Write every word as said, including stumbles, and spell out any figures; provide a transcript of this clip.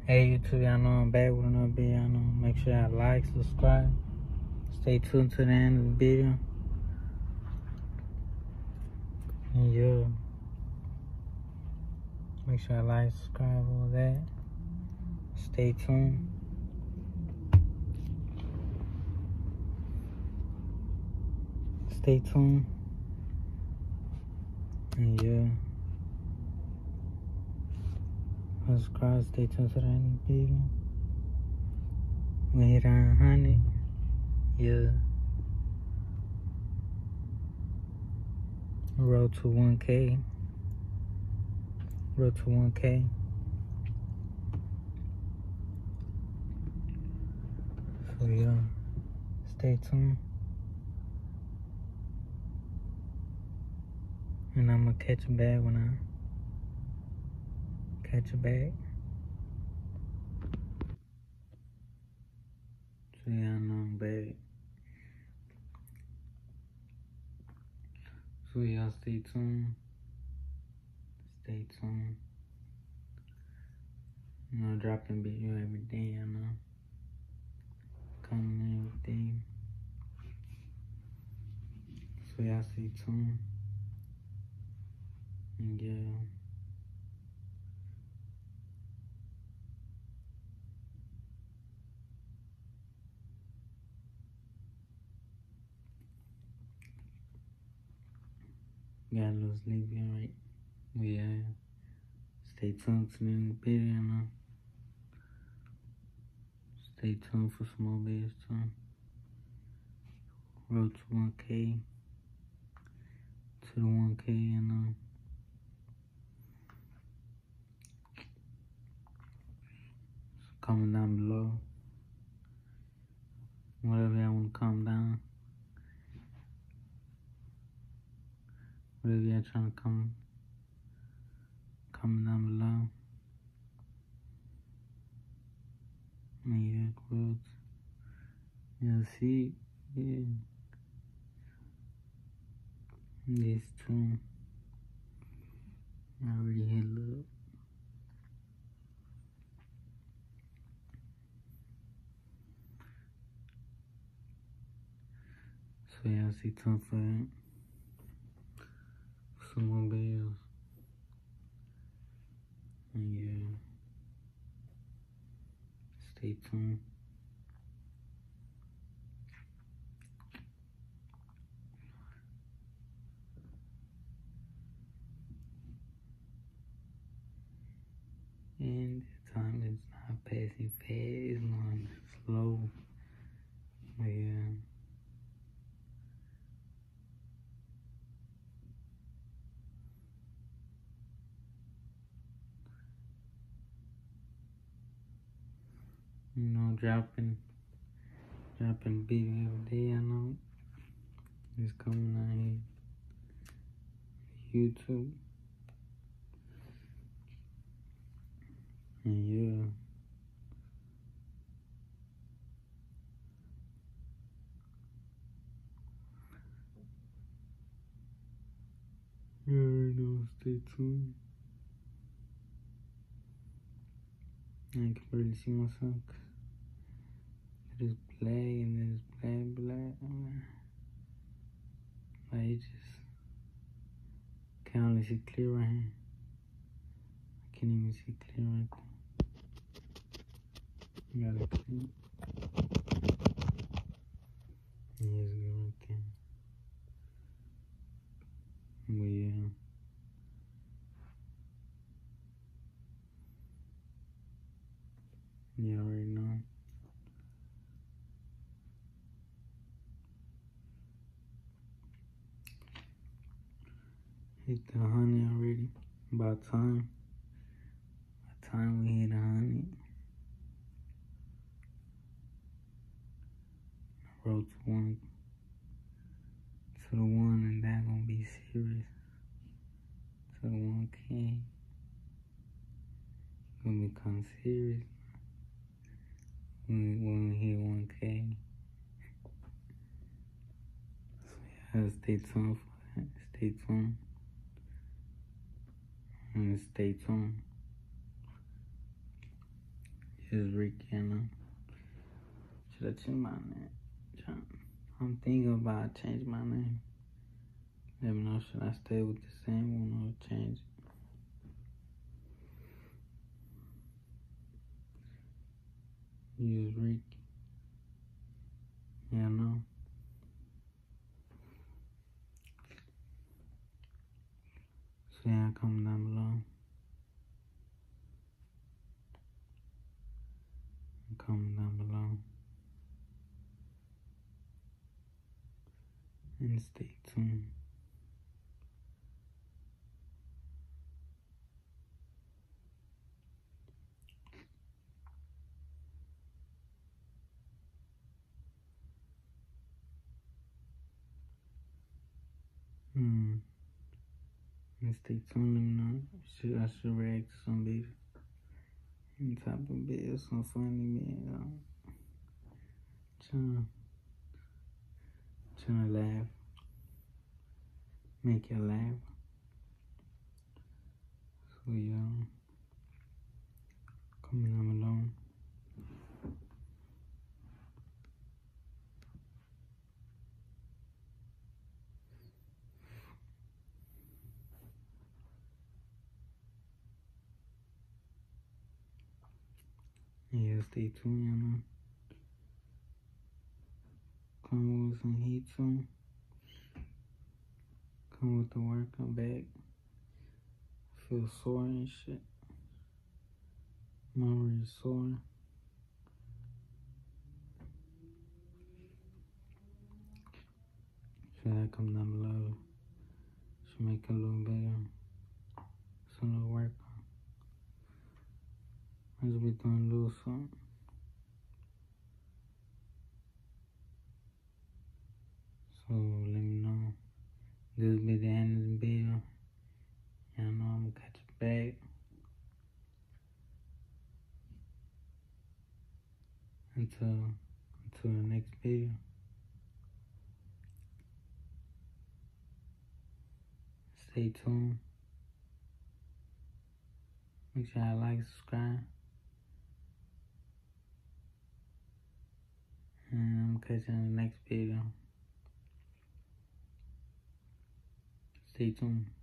Hey YouTube, y'all know I'm back with another video. Y'all know, make sure y'all like, subscribe, stay tuned to the end of the video. And yeah, make sure y'all like, subscribe, all that. Stay tuned. Stay tuned. And yeah, subscribe, stay tuned to the end of the video. We hit one hundred. Yeah. Road to one K. Road to one K. So yeah, stay tuned. And I'm gonna catch a bag when I catch a bag. So yeah, I know I'm back. So y'all stay tuned. Stay tuned. You know, dropping video every day, you know. Coming in every day. So y'all stay tuned. And yeah. Got a little sleepy, alright? But yeah. Stay tuned to the end of the video, you know. Stay tuned for some more videos too. Road to one K. To the one K, you know. So comment down below. Whatever y'all want to comment down. Whatever y'all trying to comment. Comment down below. And yeah, growth. You'll see, yeah. These two. I already hit up. So y'all stay tuned for that. Some more videos. And yeah. Stay tuned. And the time is not passing fast, it's going slow. But yeah. You know, dropping, dropping video every day, I know. It's coming out here. YouTube. And yeah. You already know, stay tuned. I can barely see myself. It is black and it is black, black. Like, it just can't only see clear right here. I can't even see clear right there. You gotta clean. Yeah, it's good right there. But yeah. You already know. Hit the honey already. About time. About time we hit a honey. Road to one. To the one, and that gonna be serious. To the one K. Gonna become serious. When, when we hit one K. So yeah, stay tuned for that. Stay tuned. And stay tuned. It's Ricky, you know. Should I change my name? I'm thinking about changing my name. Let me know, should I stay with the same one or change it? Use Ricky. Yeah, I know. So yeah, comment down below. Comment down below. And stay tuned. Hmm. And stay tuned. Let me know. Should I should react to some video. Any type of video, some funny video. Trying, trying to laugh. Make you laugh. So yeah. Comment down below. Yeah, stay tuned, you know. Come with some heat too. Come with the workout bag. Feel sore and shit. I'm already sore. Should I come down below? Should make a little better. Some little workout. I just be doing a little something. So let me know. This be the end of the video. Y'all know I'm gonna catch you back. Until until the next video. Stay tuned. Make sure y'all like, subscribe. And I'm catching you in the next video. Stay tuned.